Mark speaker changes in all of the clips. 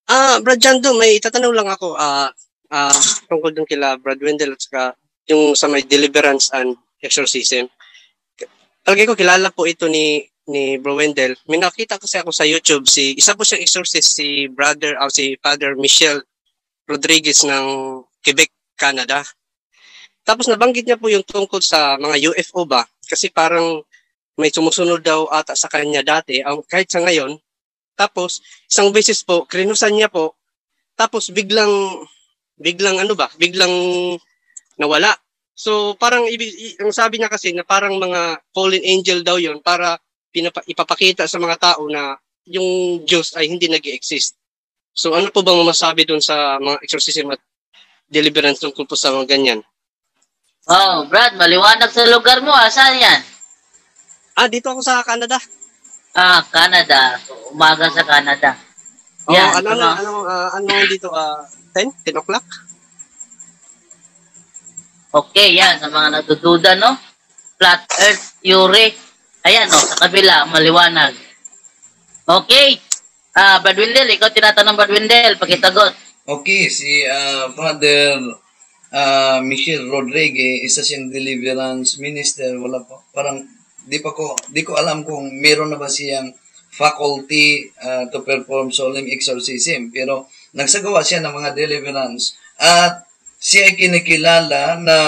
Speaker 1: Brad Jando, may itatanong lang ako tungkol dun kila Brad Wendell at saka yung sa may deliverance and exorcism. Palagay ko kilala po ito ni Bro Wendell. May nakita kasi ako sa YouTube isa po siyang exorcist, si Father Michelle Rodriguez ng Quebec, Canada. Tapos nabanggit niya po yung tungkol sa mga UFO ba? Kasi parang may sumusunod daw ata sa kanya dati, kahit sa ngayon. Tapos isang beses po, krinusan niya po. Tapos biglang nawala. So parang ang sabi niya kasi na parang mga fallen angel daw yon para ipapakita sa mga tao na yung Diyos ay hindi nag-exist. So ano po bang masabi doon sa mga exorcism at deliverance tungkol po sa mga ganyan?
Speaker 2: Oh, Brad, maliwanag sa lugar mo. Saan yan?
Speaker 1: Dito ako sa Canada.
Speaker 2: Canada. So, umaga sa Canada.
Speaker 1: Yan, ano dito? 10 o'clock?
Speaker 2: Okay, yan. Sa mga nagdududa, no? Flat Earth Theory. Ayan, no? Sa kabila, maliwanag. Okay. Brad Wendell, ikaw tinatanong Brad Wendell. Pakitagot.
Speaker 3: Okay, si Father Michelle Rodriguez, isa siyang deliverance minister. Wala pa. Parang, di ko alam kung meron na ba siyang faculty to perform solemn exorcism. Pero, nagsagawa siya ng mga deliverance. At, siya ay kinikilala na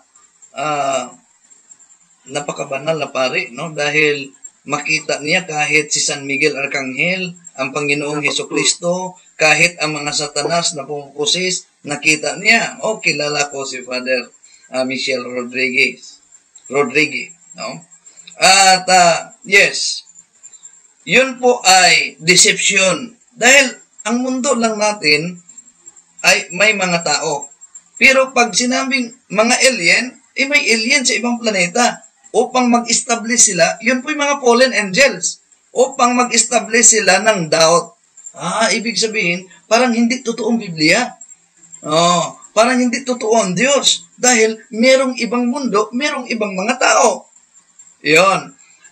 Speaker 3: napakabanal na pare, no? Dahil makita niya kahit si San Miguel Arcangel, ang Panginoong Hesukristo, kahit ang mga satanas na pumupusis, nakita niya, kilala ko si Father Michelle Rodriguez, no? At yes, yun po ay deception. Dahil ang mundo lang natin ay may mga tao. Pero pag sinabing mga alien, may alien sa ibang planeta. Upang mag-establish sila, yun po yung mga fallen angels. Upang mag-establish sila ng doubt. Ibig sabihin, parang hindi totoong Biblia. Parang hindi totoo ang Diyos. Dahil merong ibang mundo, merong ibang mga tao. Yun.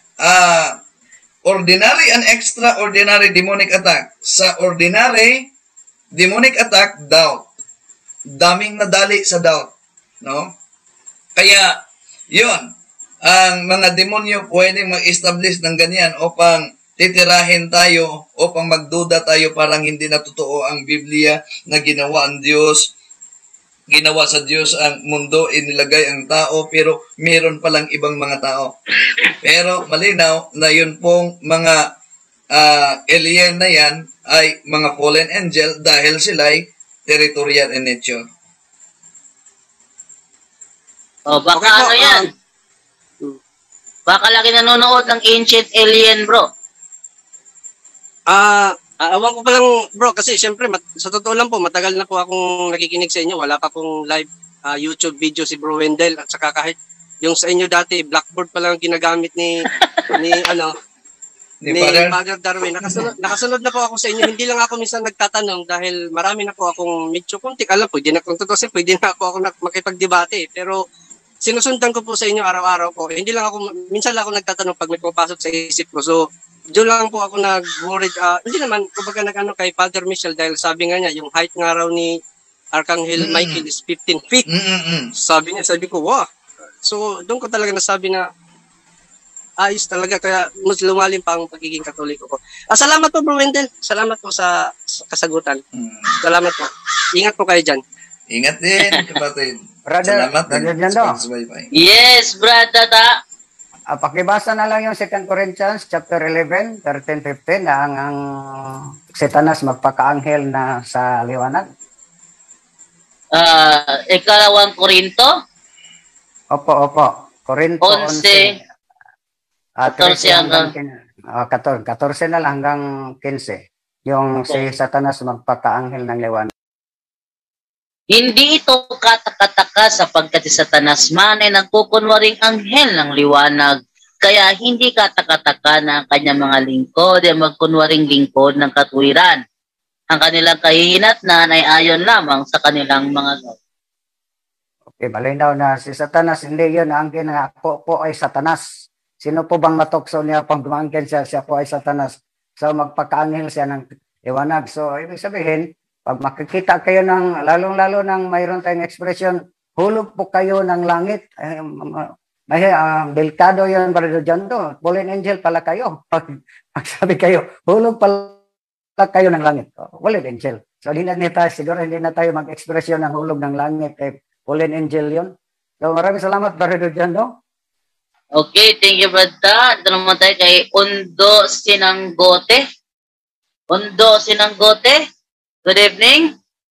Speaker 3: Ordinary and extraordinary demonic attack. Sa ordinary demonic attack, doubt. Daming nadali sa doubt, no? Kaya, yun, ang mga demonyo pwedeng mag-establish ng ganyan upang titirahin tayo, upang magduda tayo parang hindi na totoo ang Biblia na ginawa sa Diyos ang mundo, inilagay ang tao, pero meron palang ibang mga tao. Pero malinaw na yun pong mga alien na yan ay mga fallen angel dahil sila'y territorial in nature.
Speaker 2: Baka okay, ano yan? Baka lagi nanonood ng ancient alien, bro.
Speaker 1: Awan ko pa lang, bro, kasi syempre, sa totoo lang po, matagal na po akong nakikinig sa inyo. Wala pa pong live YouTube video si Bro Wendell. At saka kahit yung sa inyo dati, Blackboard pa lang ginagamit ni Father Darwin. Nakasunod na po ako sa inyo. Hindi lang ako minsan nagtatanong dahil marami na po akong medyo kuntik. Alam po, pwede na po ako makipagdebate. Pero sinusundan ko po sa inyo araw-araw po. Hindi lang ako, minsan lang ako nagtatanong pag may pumapasok sa isip ko. So, doon lang po ako nag-worried. Hindi naman, kumbaga nag-ano kay Father Michelle dahil sabi nga niya, yung height nga raw ni Archangel Michael is 15 feet. Sabi ko, wow. So, doon ko talaga nasabi na ayos talaga, kaya mas lumalim pa ang pagiging Katoliko ko. Salamat po, Bro Wendell. Salamat po sa kasagutan. Salamat po. Ingat po kayo dyan.
Speaker 3: Ingat din, kapatid.
Speaker 4: Salamat din.
Speaker 2: Yes, Brad Tata.
Speaker 4: Pakibasa na lang yung 2 Corinthians chapter 11, 13-15 na ang Satanas magpakaanghel na sa liwanag.
Speaker 2: Ikalawang Korinto?
Speaker 4: Opo. Korinto 11.
Speaker 2: 14 hanggang
Speaker 4: 14 na lang hanggang 15. Yung si Satanas magpakaanghel ng liwanag.
Speaker 2: Hindi ito katakataka sapagkat si Satanas man ay nagkukunwaring anghel ng liwanag. Kaya hindi katakataka na ang kanyang mga lingkod ay magkunwaring lingkod ng katwiran. Ang kanilang kahihinatnan ay ayon lamang sa kanilang mga gawa.
Speaker 4: Okay, malinaw na si Satanas, hindi yun ang ginako po ay Satanas. Sino po bang matukso niya pag dumangkin siya po ay Satanas? So magpakaanghel siya ng liwanag. So, ibig sabihin, pag makikita kayo ng, lalong-lalo ng mayroon tayong expression, hulog po kayo ng langit. May delikado yun, Brother John, to. Fallen angel pala kayo. Pag sabi kayo, hulog pala kayo ng langit. Fallen angel. So, siguro hindi na tayo mag-expression ng hulog ng langit. Fallen angel yun. So, maraming salamat, Brother John, no?
Speaker 2: Okay, thank you, Brad. Ito naman tayo kay Undo Sinanggote. Undo Sinanggote. Good evening.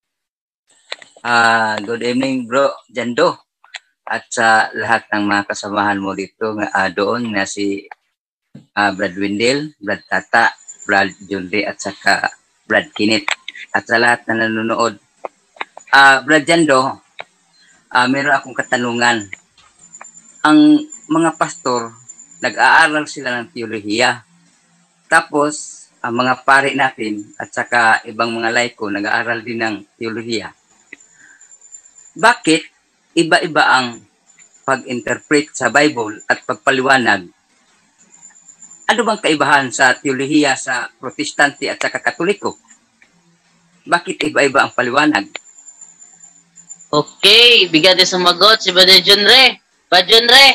Speaker 5: Good evening, bro, Jando. At sa lahat ng mga kasamahan mo dito doon na si Brad Wendell, Brad Tata, Brad Junri at saka Brad Kinit. At sa lahat na nanonood. Brad Jando, meron akong katanungan. Ang mga pastor, nag-aaral sila ng teolohiya. Tapos, ang mga pari natin at saka ibang mga laiko nag-aaral din ng teolohiya. Bakit iba-iba ang pag-interpret sa Bible at pagpaliwanag? Ano bang kaibahan sa teolohiya sa Protestante at saka Katoliko? Bakit iba-iba ang paliwanag?
Speaker 2: Okay, bigyan din sumagot si Brother Junre. Brother Junre.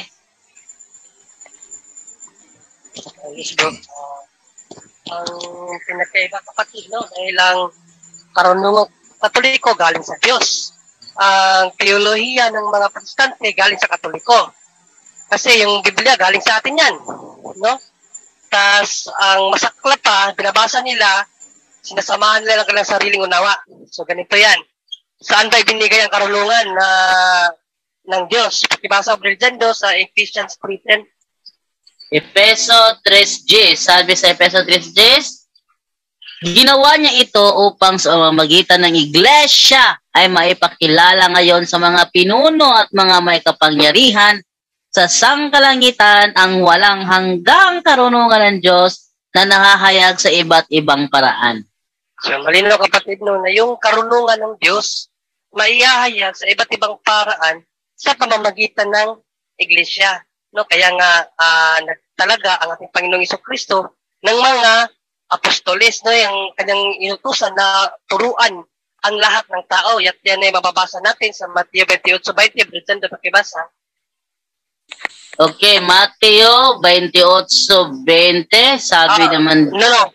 Speaker 1: Yes, bro. Ang pinagkaiba, kapatid, no? Dahil ang karunungang Katoliko galing sa Diyos. Ang teolohiya ng mga Protestante galing sa Katoliko. Kasi yung Biblia galing sa atin yan. No? Tapos, ang masakla pa, binabasa nila, sinasamahan nila ng kanilang sariling unawa. So, ganito yan. Saan ba ibinigay ang karunungan ng Diyos? Pakibasa ko dyan sa Ephesians 3:10.
Speaker 2: Efeso 3:10. Sabi sa Efeso 3:10, ginawa niya ito upang sa pamamagitan ng iglesia ay maipakilala ngayon sa mga pinuno at mga may kapangyarihan sa sangkalangitan ang walang hanggang karunungan ng Diyos na nahahayag sa iba't ibang paraan.
Speaker 1: So, malinaw, kapatid, no, na yung karunungan ng Diyos maihahayag sa iba't ibang paraan sa pamamagitan ng iglesia. No, kaya nga talaga ang ating Panginoong Jesucristo ng mga apostoles, no, yung kanyang inutusan na turuan ang lahat ng tao. At yan ay mababasa natin sa Mateo 28:20. Bridjan, pakibasa.
Speaker 2: Okay, Mateo 28:20. Sabi naman...
Speaker 1: No.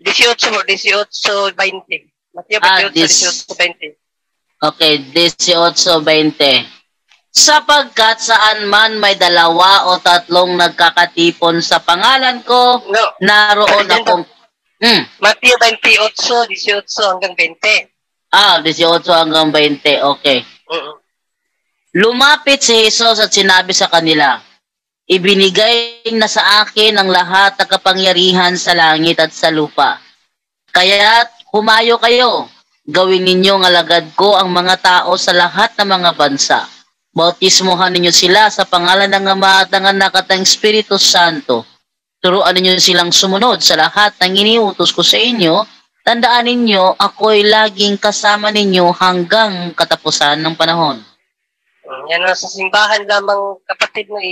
Speaker 1: 18:20. Mateo 28:18-20.
Speaker 2: Okay, 18:20. Sapagkat saan man may 2 o 3 nagkakatipon sa pangalan ko, naroon akong...
Speaker 1: Mateo 28:18-20.
Speaker 2: 18 hanggang 20. Okay. Lumapit si Jesus at sinabi sa kanila, ibinigay na sa akin ang lahat ng kapangyarihan sa langit at sa lupa. Kaya't humayo kayo, gawin ninyong alagad ko ang mga tao sa lahat ng mga bansa. Bautismuhan ninyo sila sa pangalan ng Ama at ng Anak at ng Espiritu Santo. Turuan ninyo silang sumunod sa lahat ng iniutos ko sa inyo. Tandaan ninyo, ako'y laging kasama ninyo hanggang katapusan ng panahon.
Speaker 1: Yan ang sa simbahan lamang, kapatid, na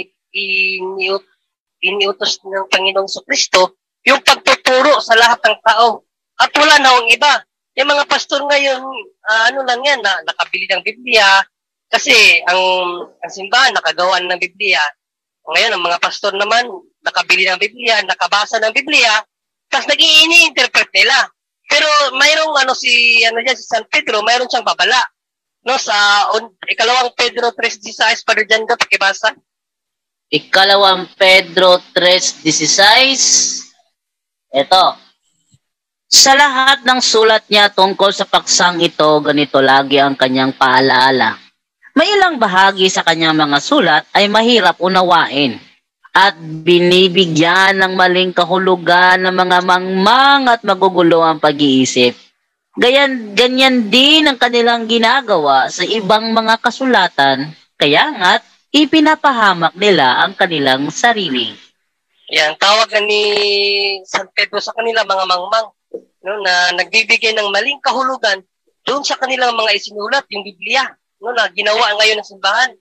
Speaker 1: iniutos ng Panginoong Jesucristo, yung pagtuturo sa lahat ng tao. At wala na ang iba. Yung mga pastor ngayon, ano lang yan, nakabili ng Biblia, kasi ang simbahan nakagawa ng Biblia. Ngayon, ang mga pastor naman, nakabili ng Biblia, nakabasa ng Biblia, tapos nag-i-interpret nila. Pero mayroong si San Pedro, mayroon siyang babala. No, sa ikalawang Pedro 3:16, Padre Jando, pakibasa.
Speaker 2: Ikalawang Pedro 3:16. Ito. Sa lahat ng sulat niya tungkol sa paksang ito, ganito lagi ang kanyang paalaala. May ilang bahagi sa kanyang mga sulat ay mahirap unawain at binibigyan ng maling kahulugan ng mga mangmang at magugulo ang pag-iisip. Ganyan din ang kanilang ginagawa sa ibang mga kasulatan, kaya nga't ipinapahamak nila ang kanilang sarili.
Speaker 1: Yan, tawag na ni San Pedro sa kanila mga mangmang, no, na nagbibigay ng maling kahulugan doon sa kanilang mga isinulat, yung Biblia, no, na ginawa ngayon ng simbahan.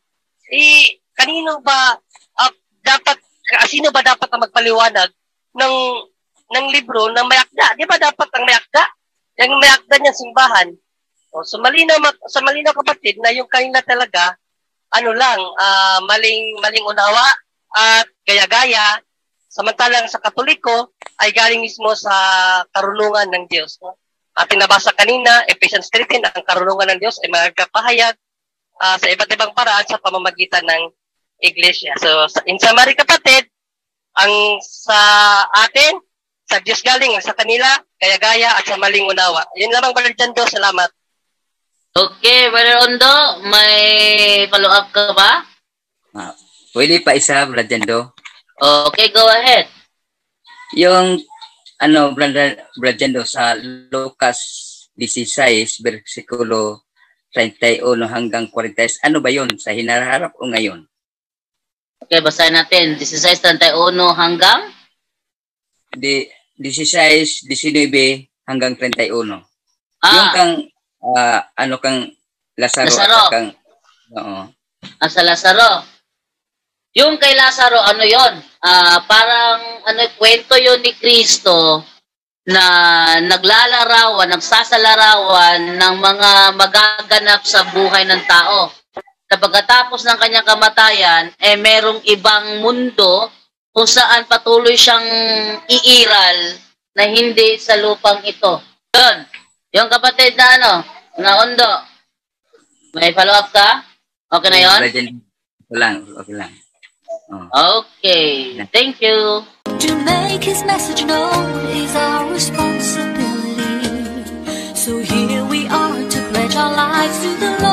Speaker 1: Sino ba dapat ang magpaliwanag ng libro ng may akda? Di ba dapat ang may akda?
Speaker 6: yung may akda niya simbahan. O, sa malinaw kapatid na yung kanila talaga, maling unawa at gaya-gaya, samantalang sa Katoliko ay galing mismo sa karunungan ng Diyos. No? Ating nabasa kanina, Ephesians 3:10, ang karunungan ng Diyos ay magkapahayag sa iba't ibang paraan sa pamamagitan ng Iglesia. So, in summary kapatid, ang sa atin, sa Diyos galing, sa kanila, gaya-gaya at sa maling unawa. Yun lamang, Brother Jando. Salamat.
Speaker 2: Okay, Brother Ondo, may follow-up ka ba?
Speaker 5: Pwede pa isa, Brad Jando.
Speaker 2: Okay, go ahead.
Speaker 5: Yung, Brad Jando, sa Lucas 16, versikulo 31 hanggang 40, ano ba yun? Sa hinaharap o ngayon?
Speaker 2: Okay, basahin natin. 16:31 hanggang?
Speaker 5: 16, 19 hanggang 31. Yung kang Lazaro. Kang,
Speaker 2: sa Lazaro. Yung kay Lazaro, ano yon? Parang kwento yon ni Kristo na naglalarawan, nagsasalarawan ng mga magaganap sa buhay ng tao. Na pagkatapos ng kanyang kamatayan, merong ibang mundo kung saan patuloy siyang iiral na hindi sa lupang ito. Yun. Yung kapatid na Ondo, may follow-up ka? Okay na yun?
Speaker 5: Okay lang.
Speaker 2: Okay. Thank you.
Speaker 7: To make his message known is our responsibility. So here we are to pledge our lives to the Lord.